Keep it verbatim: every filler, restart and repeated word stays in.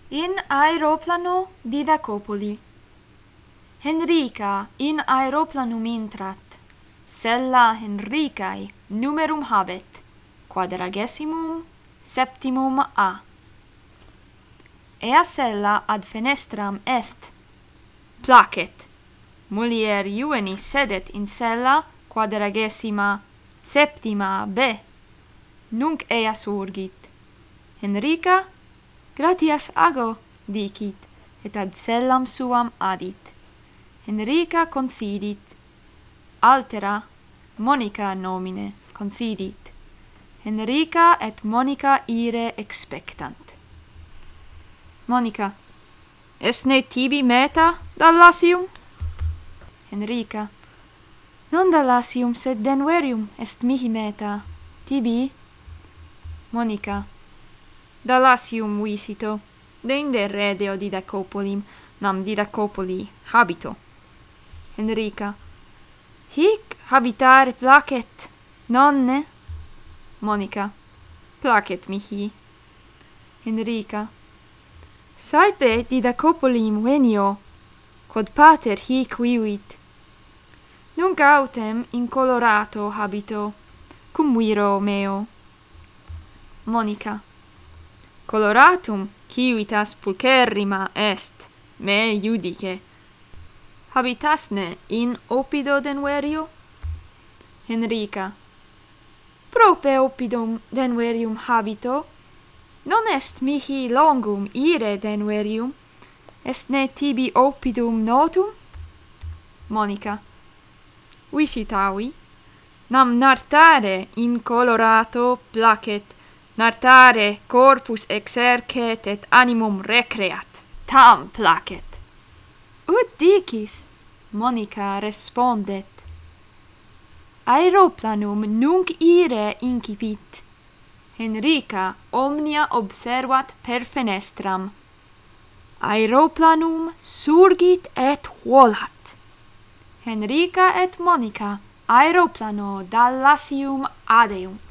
In aeroplano didacopoli. Henrica in aeroplanum intrat. Sella Henricae numerum habet, quadragesimum septimum A. Ea sella ad fenestram est. Placet. Mulier juvenis sedet in sella quadragesima septima B. Nunc ea surgit. Henrica, gratias ago, dicit, et ad cellam suam adit. Henrica considit. Altera, Monica nomine, considit. Henrica et Monica ire expectant. Monica. Est ne tibi meta, Dallasium? Henrica. Non Dallasium, sed Denverium est mihi meta. Tibi? Monica. Dallasium visito, deinde redeo didacopolim, nam didacopoli habito. Henrica. Hic habitare placet, nonne? Monica. Placet mihi. Henrica. Saepe didacopolim venio, quod pater hic vivit. Nunc autem in colorato habito, cum viro meo. Monica. Coloratum civitas pulcherrima est, me iudice. Habitasne in opido Denverio? Henrica. Prope opidum Denverium habito, non est mihi longum ire Denverium, est ne tibi opidum notum? Monica. Visitavi, nam nartare in colorato placet, nartare corpus exercet et animum recreat, tam placet. Ut dicis? Monica respondet. Aeroplanum nunc ire incipit. Henrica omnia observat per fenestram. Aeroplanum surgit et volat. Henrica et Monica aeroplano Dallasium adeunt.